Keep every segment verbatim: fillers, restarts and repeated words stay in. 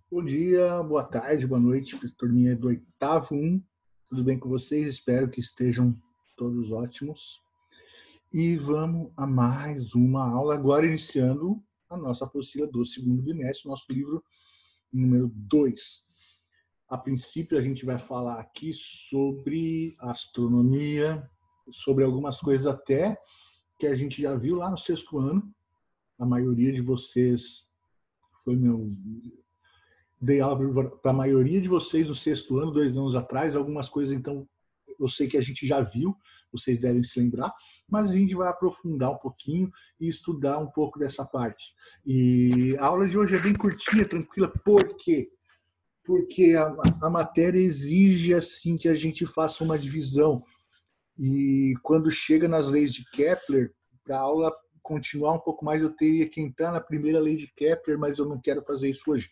Bom dia, boa tarde, boa noite, turminha do oitavo um. Tudo bem com vocês? Espero que estejam todos ótimos. E vamos a mais uma aula, agora iniciando a nossa apostila do segundo bimestre, nosso livro número dois. A princípio, a gente vai falar aqui sobre astronomia, sobre algumas coisas até que a gente já viu lá no sexto ano. A maioria de vocês foi meu... Dei aula para a maioria de vocês no sexto ano, dois anos atrás. Algumas coisas, então, eu sei que a gente já viu, vocês devem se lembrar, mas a gente vai aprofundar um pouquinho e estudar um pouco dessa parte. E a aula de hoje é bem curtinha, tranquila. Por quê? Porque a, a matéria exige assim que a gente faça uma divisão. E quando chega nas leis de Kepler, para a aula continuar um pouco mais, eu teria que entrar na primeira lei de Kepler, mas eu não quero fazer isso hoje.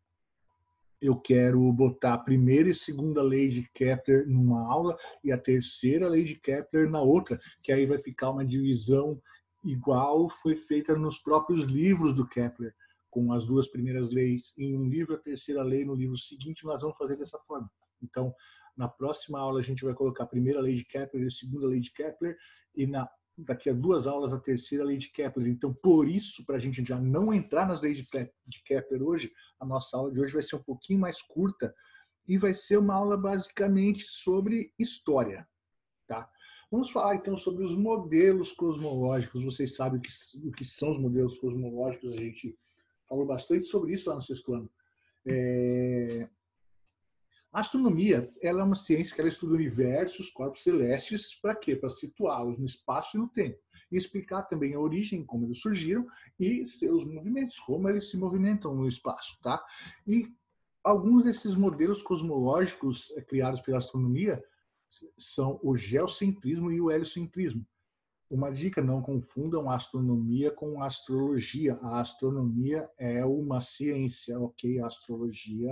Eu quero botar a primeira e segunda lei de Kepler numa aula e a terceira lei de Kepler na outra, que aí vai ficar uma divisão igual foi feita nos próprios livros do Kepler, com as duas primeiras leis em um livro, a terceira lei no livro seguinte. Nós vamos fazer dessa forma. Então, na próxima aula a gente vai colocar a primeira lei de Kepler e a segunda lei de Kepler, e na daqui a duas aulas a terceira lei de Kepler. Então, por isso, para a gente já não entrar nas leis de Kepler hoje, a nossa aula de hoje vai ser um pouquinho mais curta e vai ser uma aula basicamente sobre história. Tá? Vamos falar então sobre os modelos cosmológicos. Vocês sabem o que, o que são os modelos cosmológicos, a gente falou bastante sobre isso lá no sexto ano. É... A astronomia, ela é uma ciência que ela estuda o universo, os corpos celestes, para quê? Para situá-los no espaço e no tempo. E explicar também a origem, como eles surgiram, e seus movimentos, como eles se movimentam no espaço. Tá? E alguns desses modelos cosmológicos criados pela astronomia são o geocentrismo e o heliocentrismo. Uma dica, não confundam a astronomia com a astrologia. A astronomia é uma ciência, ok? A astrologia...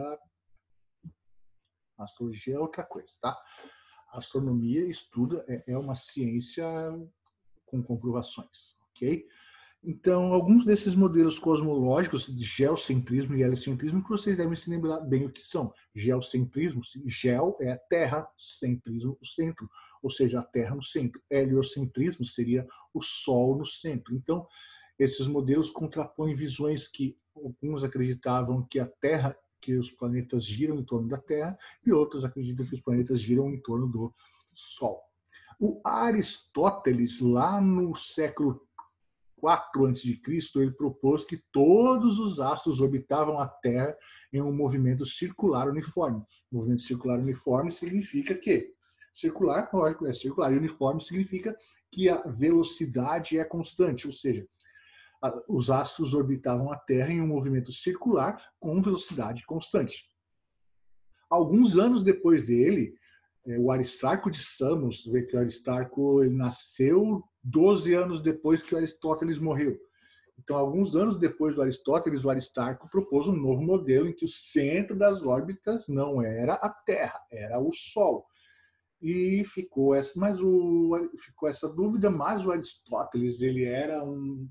A astrologia é outra coisa, tá? A astronomia estuda, é uma ciência com comprovações, ok? Então, alguns desses modelos cosmológicos de geocentrismo e heliocentrismo que vocês devem se lembrar bem o que são. Geocentrismo, geo é a Terra, centrismo, o centro, ou seja, a Terra no centro. Heliocentrismo seria o Sol no centro. Então, esses modelos contrapõem visões que alguns acreditavam que a Terra, que os planetas giram em torno da Terra, e outros acreditam que os planetas giram em torno do Sol. O Aristóteles, lá no século quatro antes de Cristo, ele propôs que todos os astros orbitavam a Terra em um movimento circular uniforme. Movimento circular uniforme significa que circular, lógico, é circular, e uniforme significa que a velocidade é constante, ou seja, os astros orbitavam a Terra em um movimento circular com velocidade constante. Alguns anos depois dele, o Aristarco de Samos, vê que o Aristarco ele nasceu doze anos depois que Aristóteles morreu. Então, alguns anos depois do Aristóteles, o Aristarco propôs um novo modelo em que o centro das órbitas não era a Terra, era o Sol. E ficou essa, mas o, ficou essa dúvida, mas o Aristóteles ele era um,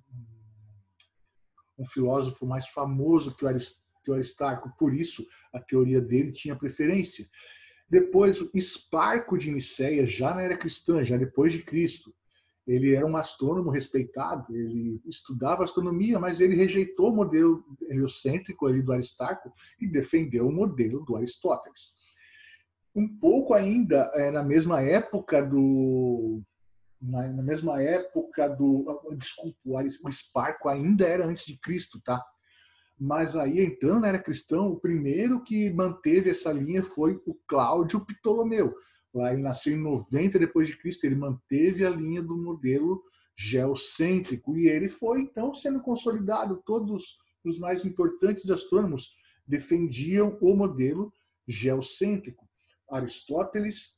um filósofo mais famoso que o Aristarco, por isso a teoria dele tinha preferência. Depois, o Esparco de Niceia, já na era cristã, já depois de Cristo, ele era um astrônomo respeitado, ele estudava astronomia, mas ele rejeitou o modelo heliocêntrico ali do Aristarco e defendeu o modelo do Aristóteles. Um pouco ainda é, na mesma época do na, na mesma época do desculpa, o Esparco ainda era antes de Cristo, tá? Mas aí, entrando na era cristã, o primeiro que manteve essa linha foi o Cláudio Ptolomeu. Lá ele nasceu em noventa depois de Cristo, ele manteve a linha do modelo geocêntrico e ele foi então sendo consolidado. Todos os mais importantes astrônomos defendiam o modelo geocêntrico. Aristóteles,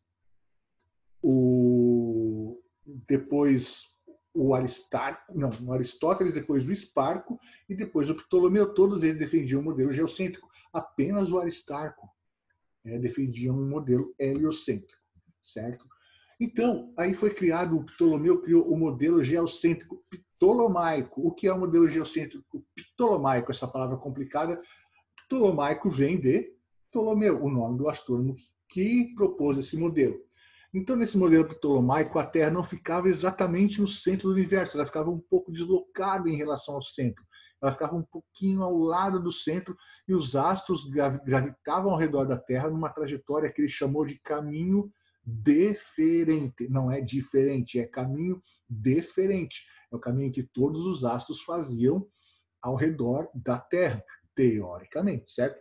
o depois o Aristarco, não, o Aristóteles, depois o Esparco e depois o Ptolomeu, todos eles defendiam o modelo geocêntrico. Apenas o Aristarco é, defendia um modelo heliocêntrico, certo? Então, aí foi criado, o Ptolomeu criou o modelo geocêntrico ptolomaico. O que é o modelo geocêntrico ptolomaico? Essa palavra complicada, Ptolomaico vem de Ptolomeu, o nome do astrônomo que propôs esse modelo. Então, nesse modelo ptolomaico, a Terra não ficava exatamente no centro do universo, ela ficava um pouco deslocada em relação ao centro. Ela ficava um pouquinho ao lado do centro e os astros gravitavam ao redor da Terra numa trajetória que ele chamou de caminho deferente. Não é diferente, é caminho deferente. É o caminho que todos os astros faziam ao redor da Terra, teoricamente, certo?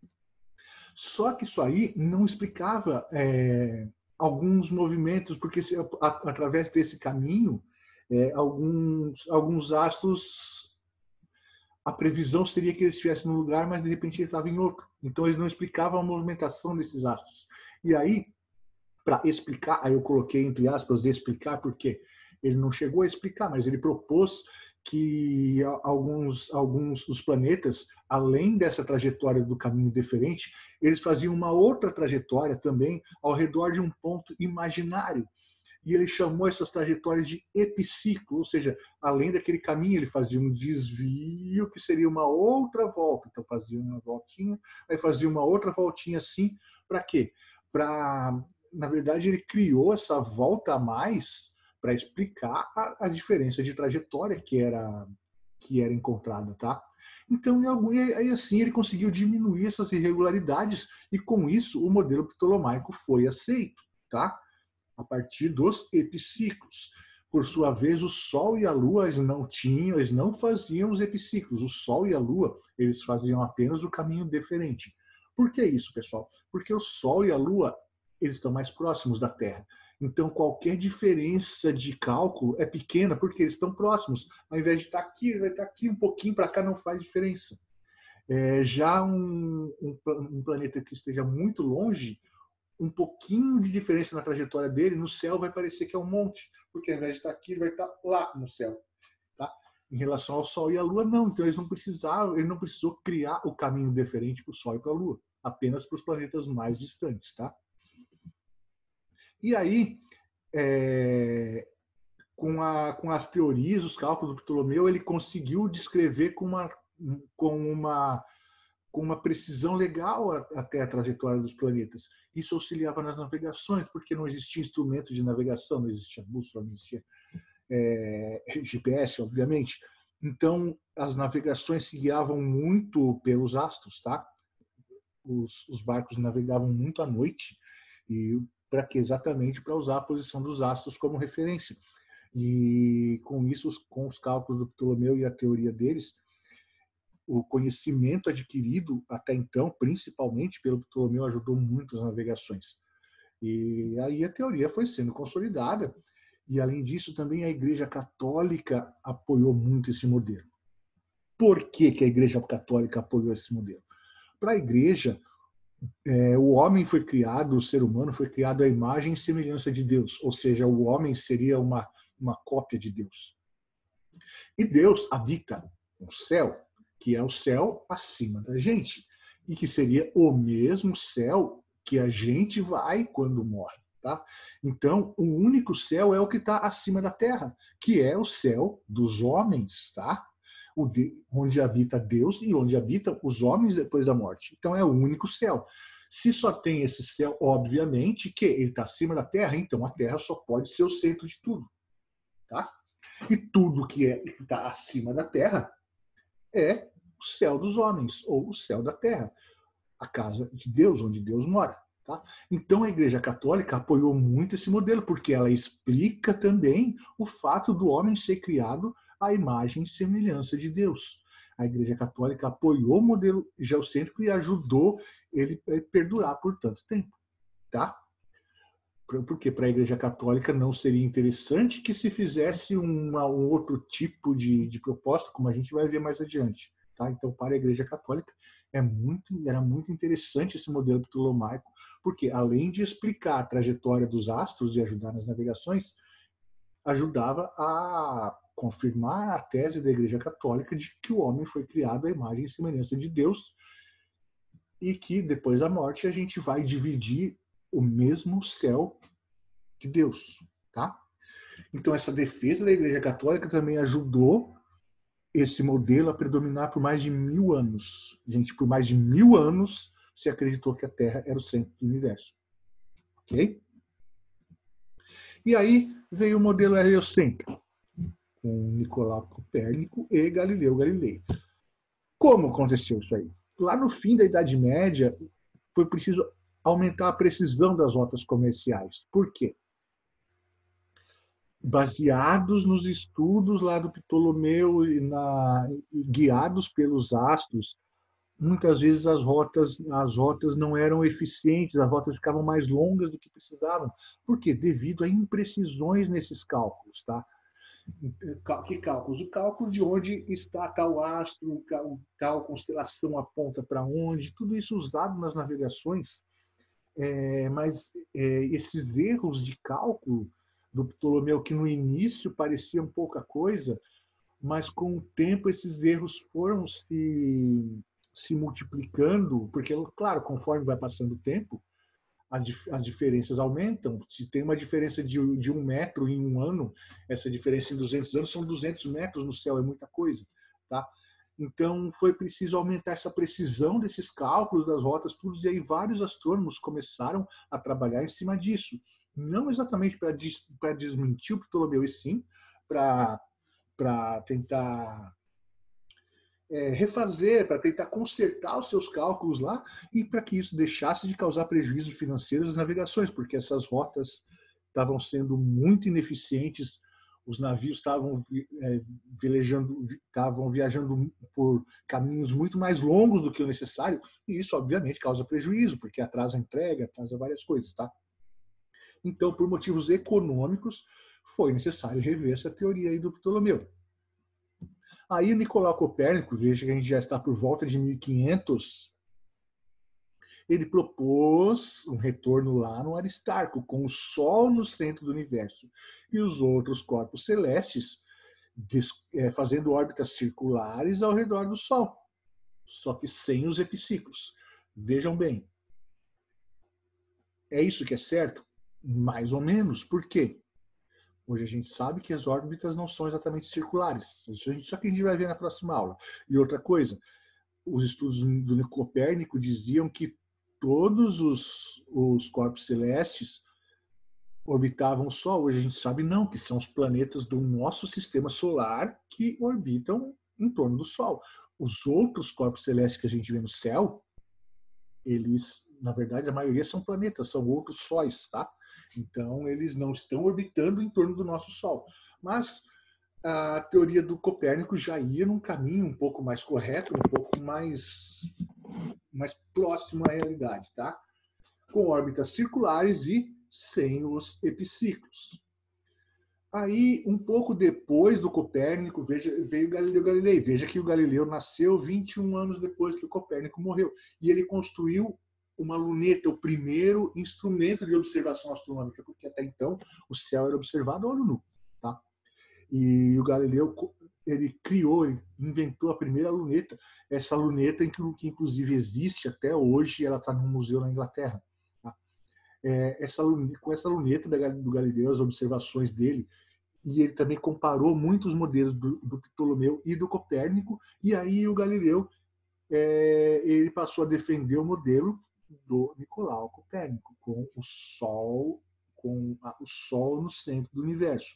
Só que isso aí não explicava é, alguns movimentos, porque se, a, a, através desse caminho, é, alguns, alguns astros, a previsão seria que eles estivessem num lugar, mas de repente ele estava em outro. Então eles não explicavam a movimentação desses astros. E aí, para explicar, aí eu coloquei entre aspas, explicar, porque ele não chegou a explicar, mas ele propôs que alguns, alguns dos planetas, além dessa trajetória do caminho deferente, eles faziam uma outra trajetória também ao redor de um ponto imaginário. E ele chamou essas trajetórias de epiciclo, ou seja, além daquele caminho, ele fazia um desvio que seria uma outra volta. Então fazia uma voltinha, aí fazia uma outra voltinha assim, para quê? Para, na verdade, ele criou essa volta a mais para explicar a, a diferença de trajetória que era, que era encontrada, tá? Então, aí assim, ele conseguiu diminuir essas irregularidades e, com isso, o modelo ptolomaico foi aceito, tá? A partir dos epiciclos. Por sua vez, o Sol e a Lua eles não tinham, eles não faziam os epiciclos. O Sol e a Lua eles faziam apenas o caminho deferente. Por que isso, pessoal? Porque o Sol e a Lua eles estão mais próximos da Terra. Então, qualquer diferença de cálculo é pequena porque eles estão próximos. Ao invés de estar aqui, ele vai estar aqui um pouquinho para cá, não faz diferença. É, já um, um, um planeta que esteja muito longe, um pouquinho de diferença na trajetória dele, no céu vai parecer que é um monte, porque ao invés de estar aqui, ele vai estar lá no céu. Tá? Em relação ao Sol e à Lua, não. Então, eles não precisaram, ele não precisou criar o caminho deferente para o Sol e para a Lua, apenas para os planetas mais distantes. Tá? E aí, é, com, a, com as teorias, os cálculos do Ptolomeu, ele conseguiu descrever com uma, com uma, com uma precisão legal até a trajetória dos planetas. Isso auxiliava nas navegações, porque não existia instrumento de navegação, não existia bússola, não existia é, G P S, obviamente. Então, as navegações se guiavam muito pelos astros, tá? Os, os barcos navegavam muito à noite, e para que exatamente para usar a posição dos astros como referência. E com isso, com os cálculos do Ptolomeu e a teoria deles, o conhecimento adquirido até então, principalmente pelo Ptolomeu, ajudou muito as navegações. E aí a teoria foi sendo consolidada, e além disso também a Igreja Católica apoiou muito esse modelo. Por que, que a Igreja Católica apoiou esse modelo? Para a Igreja, é, o homem foi criado, o ser humano foi criado à imagem e semelhança de Deus, ou seja, o homem seria uma, uma cópia de Deus. E Deus habita no céu, que é o céu acima da gente, e que seria o mesmo céu que a gente vai quando morre. Tá? Então, o único céu é o que está acima da terra, que é o céu dos homens, tá? O de, onde habita Deus e onde habitam os homens depois da morte. Então, é o único céu. Se só tem esse céu, obviamente, que ele está acima da terra, então a terra só pode ser o centro de tudo. Tá? E tudo que é, está acima da terra é o céu dos homens, ou o céu da terra, a casa de Deus, onde Deus mora. Tá? Então a Igreja Católica apoiou muito esse modelo, porque ela explica também o fato do homem ser criado à imagem e semelhança de Deus. A Igreja Católica apoiou o modelo geocêntrico e ajudou ele a perdurar por tanto tempo. Tá? Porque para a Igreja Católica não seria interessante que se fizesse uma, um outro tipo de, de proposta, como a gente vai ver mais adiante. Tá? Então, para a Igreja Católica, é muito, era muito interessante esse modelo ptolomaico, porque além de explicar a trajetória dos astros e ajudar nas navegações, ajudava a confirmar a tese da Igreja Católica de que o homem foi criado à imagem e semelhança de Deus e que depois da morte a gente vai dividir o mesmo céu de Deus, tá? Então essa defesa da Igreja Católica também ajudou esse modelo a predominar por mais de mil anos. Gente, por mais de mil anos se acreditou que a Terra era o centro do universo. Ok? E aí veio o modelo heliocêntrico, com Nicolau Copérnico e Galileu Galilei. Como aconteceu isso aí? Lá no fim da Idade Média, foi preciso aumentar a precisão das rotas comerciais. Por quê? Baseados nos estudos lá do Ptolomeu e, na, e guiados pelos astros, muitas vezes as rotas, as rotas não eram eficientes, as rotas ficavam mais longas do que precisavam. Por quê? Devido a imprecisões nesses cálculos, tá? Que cálculos? O cálculo de onde está tal astro, tal constelação aponta para onde, tudo isso usado nas navegações, é, mas é, esses erros de cálculo do Ptolomeu, que no início pareciam pouca coisa, mas com o tempo esses erros foram se, se multiplicando, porque, claro, conforme vai passando o tempo, as diferenças aumentam. Se tem uma diferença de, de um metro em um ano, essa diferença em duzentos anos são duzentos metros no céu, é muita coisa. Tá? Então, foi preciso aumentar essa precisão desses cálculos das rotas, tudo, e aí vários astrônomos começaram a trabalhar em cima disso. Não exatamente para des, para desmentir o Ptolomeu, e sim para tentar É, refazer, para tentar consertar os seus cálculos lá e para que isso deixasse de causar prejuízo financeiro às navegações, porque essas rotas estavam sendo muito ineficientes, os navios estavam é, velejando, estavam viajando por caminhos muito mais longos do que o necessário, e isso obviamente causa prejuízo, porque atrasa a entrega, atrasa várias coisas, tá? Então, por motivos econômicos, foi necessário rever essa teoria aí do Ptolomeu. Aí o Nicolau Copérnico, veja que a gente já está por volta de mil e quinhentos, ele propôs um retorno lá no Aristarco, com o Sol no centro do universo e os outros corpos celestes fazendo órbitas circulares ao redor do Sol, só que sem os epiciclos. Vejam bem, é isso que é certo? Mais ou menos. Por quê? Hoje a gente sabe que as órbitas não são exatamente circulares. Isso a gente, só que a gente vai ver na próxima aula. E outra coisa, os estudos do Copérnico diziam que todos os, os corpos celestes orbitavam o Sol. Hoje a gente sabe não, que são os planetas do nosso sistema solar que orbitam em torno do Sol. Os outros corpos celestes que a gente vê no céu, eles, na verdade, a maioria são planetas, são outros sóis, tá? Então, eles não estão orbitando em torno do nosso Sol. Mas a teoria do Copérnico já ia num caminho um pouco mais correto, um pouco mais, mais próximo à realidade, tá? Com órbitas circulares e sem os epiciclos. Aí, um pouco depois do Copérnico, veja, veio Galileu Galilei. Veja que o Galileu nasceu vinte e um anos depois que o Copérnico morreu. E ele construiu uma luneta, o primeiro instrumento de observação astronômica, porque até então o céu era observado a olho nu. Tá? E o Galileu ele criou, ele inventou a primeira luneta, essa luneta que inclusive existe até hoje, ela está no museu na Inglaterra. Tá? É, essa, com essa luneta do Galileu, as observações dele, e ele também comparou muitos modelos do, do Ptolomeu e do Copérnico, e aí o Galileu é, ele passou a defender o modelo do Nicolau Copérnico, com o Sol, com a, o Sol no centro do universo.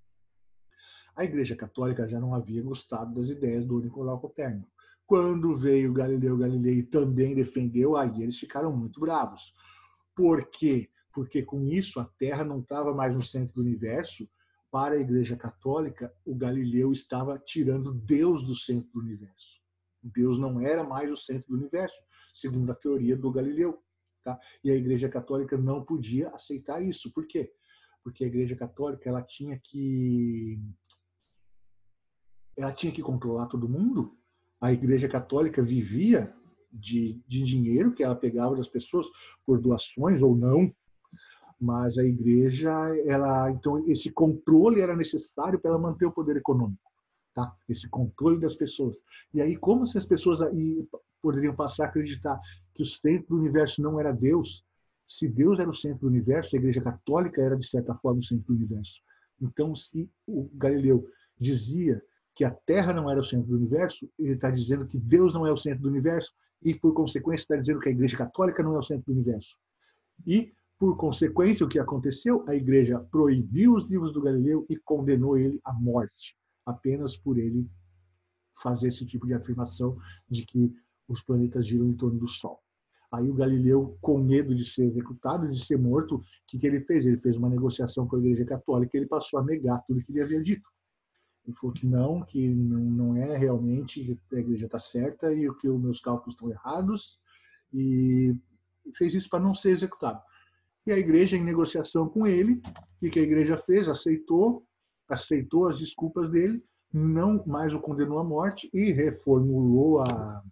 A Igreja Católica já não havia gostado das ideias do Nicolau Copérnico. Quando veio Galileu Galilei e também defendeu, aí eles ficaram muito bravos. Por quê? Porque com isso a Terra não estava mais no centro do universo. Para a Igreja Católica, o Galileu estava tirando Deus do centro do universo. Deus não era mais o centro do universo, segundo a teoria do Galileu. Tá? E a Igreja Católica não podia aceitar isso. Por quê? Porque a Igreja Católica ela tinha que ela tinha que controlar todo mundo. A Igreja Católica vivia de, de dinheiro que ela pegava das pessoas por doações ou não, mas a Igreja, ela, então esse controle era necessário para ela manter o poder econômico. Tá? Esse controle das pessoas. E aí, como se as pessoas aí poderiam passar a acreditar que o centro do universo não era Deus, se Deus era o centro do universo, a Igreja Católica era, de certa forma, o centro do universo. Então, se o Galileu dizia que a Terra não era o centro do universo, ele está dizendo que Deus não é o centro do universo e, por consequência, está dizendo que a Igreja Católica não é o centro do universo. E, por consequência, o que aconteceu? A Igreja proibiu os livros do Galileu e condenou ele à morte, apenas por ele fazer esse tipo de afirmação de que os planetas giram em torno do Sol. Aí o Galileu, com medo de ser executado, de ser morto, o que, que ele fez? Ele fez uma negociação com a Igreja Católica e ele passou a negar tudo que ele havia dito. Ele falou que não, que não, não é realmente, a Igreja está certa e que os meus cálculos estão errados, e fez isso para não ser executado. E a Igreja, em negociação com ele, o que, que a Igreja fez? Aceitou, aceitou as desculpas dele, não mais o condenou à morte e reformulou a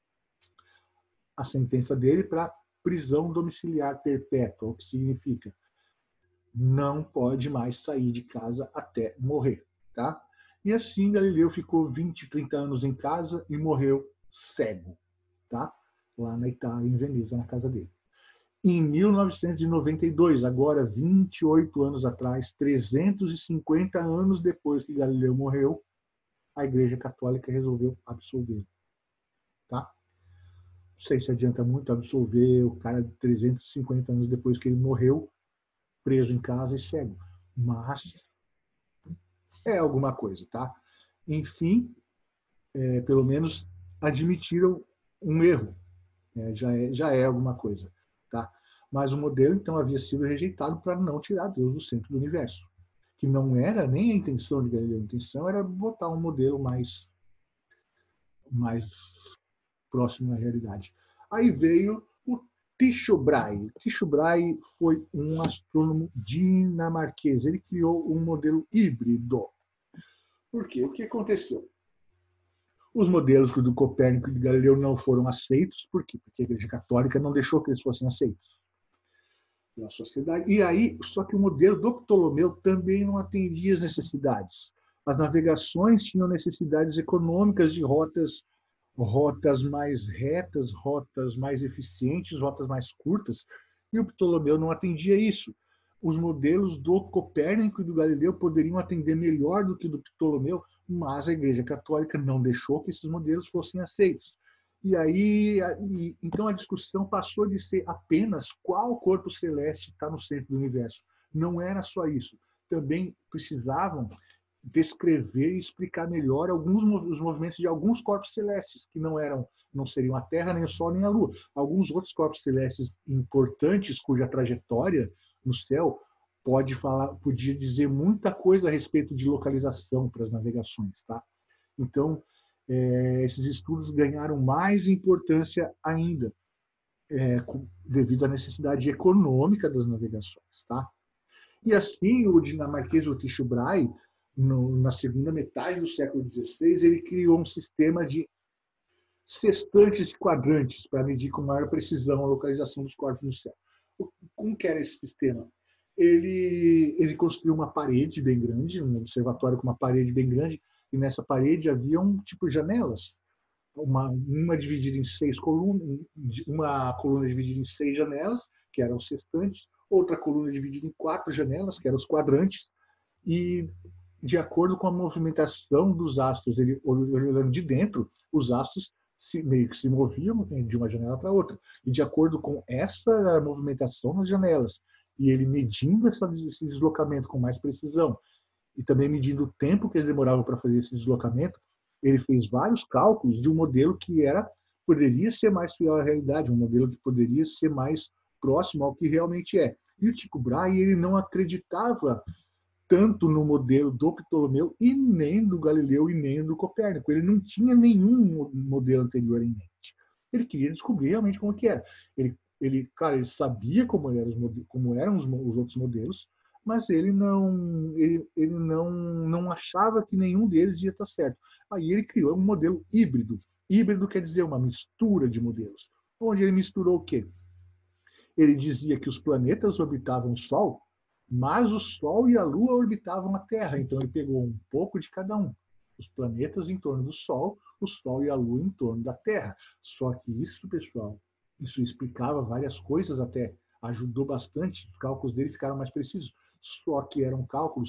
a sentença dele para prisão domiciliar perpétua, o que significa não pode mais sair de casa até morrer, tá? E assim Galileu ficou vinte, trinta anos em casa e morreu cego, tá? Lá na Itália, em Veneza, na casa dele. Em mil novecentos e noventa e dois, agora vinte e oito anos atrás, trezentos e cinquenta anos depois que Galileu morreu, a Igreja Católica resolveu absolvê-lo, tá? Não sei se adianta muito absolver o cara de trezentos e cinquenta anos depois que ele morreu, preso em casa e cego. Mas é alguma coisa, tá? Enfim, é, pelo menos admitiram um erro. É, já, é, já é alguma coisa, tá? Mas o modelo, então, havia sido rejeitado para não tirar Deus do centro do universo. Que não era nem a intenção de Galileu. A intenção era botar um modelo mais, mais próximo à realidade. Aí veio o Tycho Brahe. Tycho Brahe foi um astrônomo dinamarquês. Ele criou um modelo híbrido. Por quê? O que aconteceu? Os modelos do Copérnico e do Galileu não foram aceitos. Por quê? Porque a Igreja Católica não deixou que eles fossem aceitos pela sociedade. E aí, só que o modelo do Ptolomeu também não atendia as necessidades. As navegações tinham necessidades econômicas de rotas rotas mais retas, rotas mais eficientes, rotas mais curtas, e o Ptolomeu não atendia isso. Os modelos do Copérnico e do Galileu poderiam atender melhor do que o do Ptolomeu, mas a Igreja Católica não deixou que esses modelos fossem aceitos. E aí, então a discussão passou de ser apenas qual corpo celeste está no centro do universo. Não era só isso. Também precisavam descrever e explicar melhor alguns os movimentos de alguns corpos celestes que não eram, não seriam a Terra, nem o Sol, nem a Lua. Alguns outros corpos celestes importantes cuja trajetória no céu pode falar, podia dizer muita coisa a respeito de localização para as navegações, tá? Então, é, esses estudos ganharam mais importância ainda, é, devido à necessidade econômica das navegações, tá? E assim, o dinamarquês Tycho Brahe, no, na segunda metade do século dezesseis, ele criou um sistema de sextantes e quadrantes para medir com maior precisão a localização dos corpos no céu. Como que era esse sistema? Ele, ele construiu uma parede bem grande, um observatório com uma parede bem grande, e nessa parede havia um tipo de janelas, uma, uma dividida em seis colunas, uma coluna dividida em seis janelas, que eram os sextantes, outra coluna dividida em quatro janelas, que eram os quadrantes, e de acordo com a movimentação dos astros, ele olhando de dentro, os astros se, meio que se moviam de uma janela para outra. E de acordo com essa movimentação nas janelas, e ele medindo essa, esse deslocamento com mais precisão, e também medindo o tempo que eles demoravam para fazer esse deslocamento, ele fez vários cálculos de um modelo que era poderia ser mais fiel à realidade, um modelo que poderia ser mais próximo ao que realmente é. E o Tycho Brahe, ele não acreditava tanto no modelo do Ptolomeu e nem do Galileu e nem do Copérnico. Ele não tinha nenhum modelo anterior em mente. Ele queria descobrir realmente como que era. Ele, ele, claro, ele sabia como eram os, modelos, como eram os, os outros modelos, mas ele não, ele, ele não, não achava que nenhum deles ia estar certo. Aí ele criou um modelo híbrido. Híbrido quer dizer uma mistura de modelos. Onde ele misturou o quê? Ele dizia que os planetas orbitavam o Sol, mas o Sol e a Lua orbitavam a Terra. Então ele pegou um pouco de cada um. Os planetas em torno do Sol, o Sol e a Lua em torno da Terra. Só que isso, pessoal, isso explicava várias coisas até. Ajudou bastante. Os cálculos dele ficaram mais precisos. Só que eram cálculos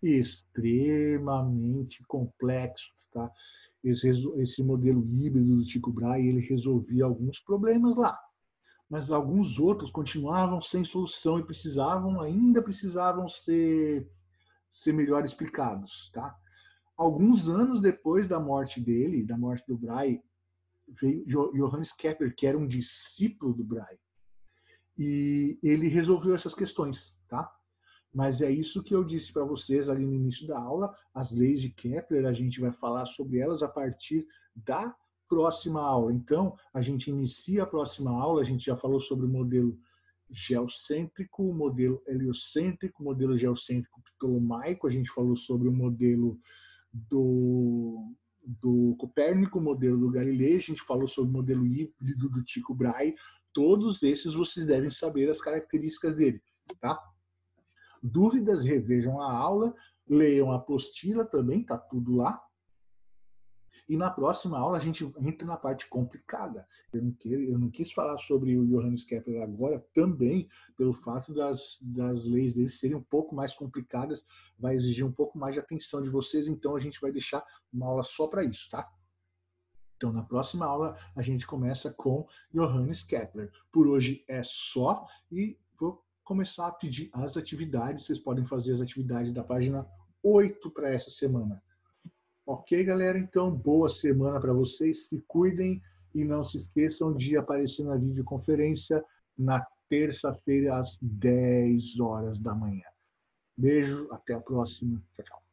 extremamente complexo, tá? Esse, esse modelo híbrido do Tycho Brahe, ele resolvia alguns problemas lá, mas alguns outros continuavam sem solução e precisavam, ainda precisavam ser, ser melhor explicados, tá? Alguns anos depois da morte dele, da morte do Brahe, veio Johannes Kepler, que era um discípulo do Brahe, e ele resolveu essas questões, tá? Mas é isso que eu disse para vocês ali no início da aula, as leis de Kepler, a gente vai falar sobre elas a partir da próxima aula. Então, a gente inicia a próxima aula, a gente já falou sobre o modelo geocêntrico, o modelo heliocêntrico, o modelo geocêntrico ptolomaico, a gente falou sobre o modelo do, do Copérnico, o modelo do Galileu, a gente falou sobre o modelo híbrido do Tycho Brahe. Todos esses vocês devem saber as características dele, tá? Dúvidas, revejam a aula, leiam a apostila também, tá tudo lá. E na próxima aula a gente entra na parte complicada. Eu não, quero, eu não quis falar sobre o Johannes Kepler agora, também pelo fato das, das leis dele serem um pouco mais complicadas, vai exigir um pouco mais de atenção de vocês, então a gente vai deixar uma aula só para isso, tá? Então, na próxima aula, a gente começa com Johannes Kepler. Por hoje é só e vou começar a pedir as atividades. Vocês podem fazer as atividades da página oito para essa semana. Ok, galera? Então, boa semana para vocês. Se cuidem e não se esqueçam de aparecer na videoconferência na terça-feira, às dez horas da manhã. Beijo, até a próxima. Tchau, tchau.